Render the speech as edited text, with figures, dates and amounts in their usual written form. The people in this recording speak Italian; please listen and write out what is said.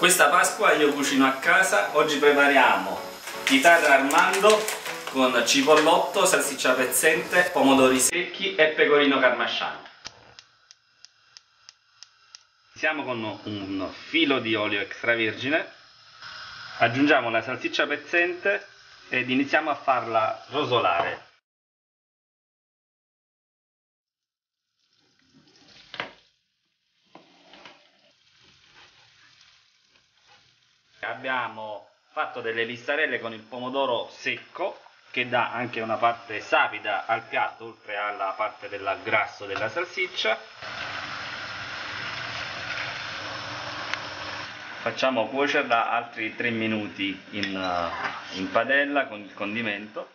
Questa Pasqua io cucino a casa. Oggi prepariamo chitarra Armando con cipollotto, salsiccia pezzente, pomodori secchi e pecorino carmasciano. Iniziamo con un filo di olio extravergine, aggiungiamo la salsiccia pezzente ed iniziamo a farla rosolare. Abbiamo fatto delle listarelle con il pomodoro secco che dà anche una parte sapida al piatto oltre alla parte del grasso della salsiccia. Facciamo cuocerla altri 3 minuti in padella con il condimento.